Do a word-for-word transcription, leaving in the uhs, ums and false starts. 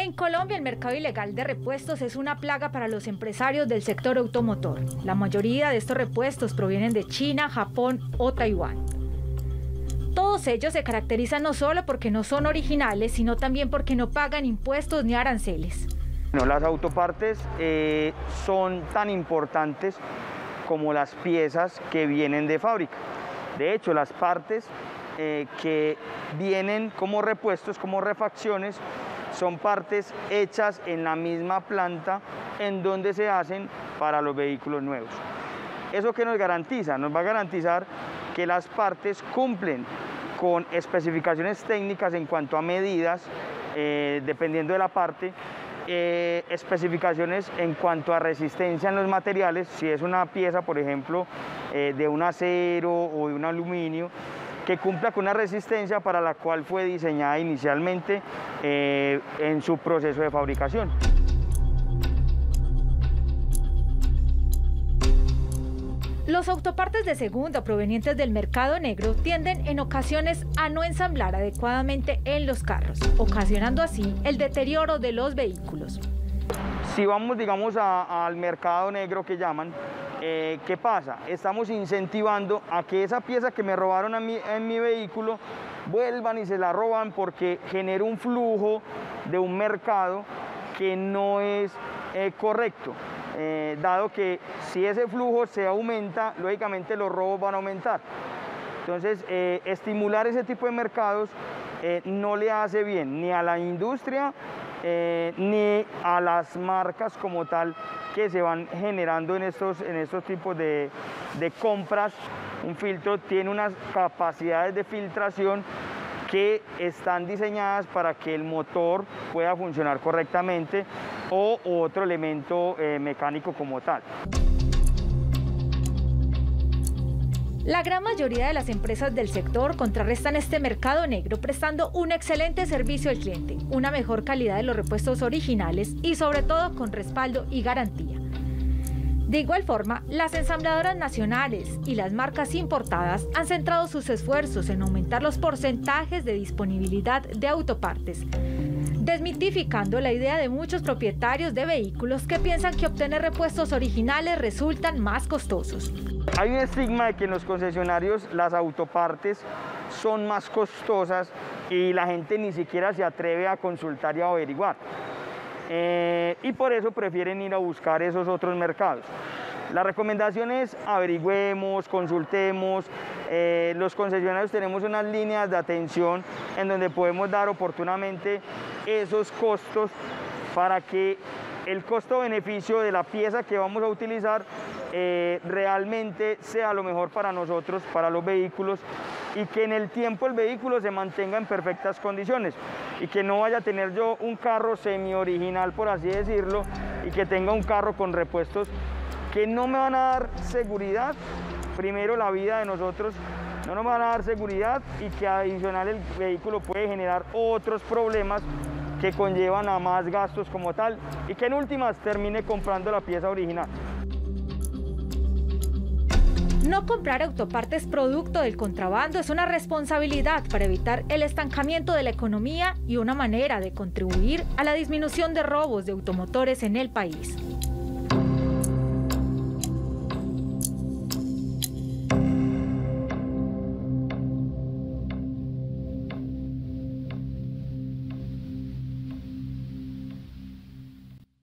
En Colombia, el mercado ilegal de repuestos es una plaga para los empresarios del sector automotor. La mayoría de estos repuestos provienen de China, Japón o Taiwán. Todos ellos se caracterizan no solo porque no son originales, sino también porque no pagan impuestos ni aranceles. Bueno, las autopartes eh, son tan importantes como las piezas que vienen de fábrica. De hecho, las partes eh, que vienen como repuestos, como refacciones, son partes hechas en la misma planta en donde se hacen para los vehículos nuevos. ¿Eso qué nos garantiza? Nos va a garantizar que las partes cumplen con especificaciones técnicas en cuanto a medidas, eh, dependiendo de la parte, eh, especificaciones en cuanto a resistencia en los materiales, si es una pieza, por ejemplo, eh, de un acero o de un aluminio, que cumpla con una resistencia para la cual fue diseñada inicialmente eh, en su proceso de fabricación. Los autopartes de segunda provenientes del mercado negro tienden en ocasiones a no ensamblar adecuadamente en los carros, ocasionando así el deterioro de los vehículos. Si vamos, digamos, a, al mercado negro que llaman, eh, ¿qué pasa? Estamos incentivando a que esa pieza que me robaron a mi, en mi vehículo vuelvan y se la roban porque genera un flujo de un mercado que no es eh, correcto. Eh, dado que si ese flujo se aumenta, lógicamente los robos van a aumentar. Entonces, eh, estimular ese tipo de mercados eh, no le hace bien ni a la industria eh, ni a las marcas como tal que se van generando en estos, en estos tipos de, de compras. Un filtro tiene unas capacidades de filtración que están diseñadas para que el motor pueda funcionar correctamente o otro elemento eh, mecánico como tal. La gran mayoría de las empresas del sector contrarrestan este mercado negro prestando un excelente servicio al cliente, una mejor calidad de los repuestos originales y sobre todo con respaldo y garantía. De igual forma, las ensambladoras nacionales y las marcas importadas han centrado sus esfuerzos en aumentar los porcentajes de disponibilidad de autopartes, desmitificando la idea de muchos propietarios de vehículos que piensan que obtener repuestos originales resultan más costosos. Hay un estigma de que en los concesionarios las autopartes son más costosas y la gente ni siquiera se atreve a consultar y a averiguar. Eh, y por eso prefieren ir a buscar esos otros mercados. La recomendación es averigüemos, consultemos. Eh, los concesionarios tenemos unas líneas de atención en donde podemos dar oportunamente esos costos para que el costo-beneficio de la pieza que vamos a utilizar eh, realmente sea lo mejor para nosotros, para los vehículos, y que en el tiempo el vehículo se mantenga en perfectas condiciones y que no vaya a tener yo un carro semi-original, por así decirlo, y que tenga un carro con repuestos que no me van a dar seguridad. Primero, la vida de nosotros no nos van a dar seguridad y que adicional el vehículo puede generar otros problemas que conllevan a más gastos como tal y que en últimas termine comprando la pieza original. No comprar autopartes producto del contrabando es una responsabilidad para evitar el estancamiento de la economía y una manera de contribuir a la disminución de robos de automotores en el país.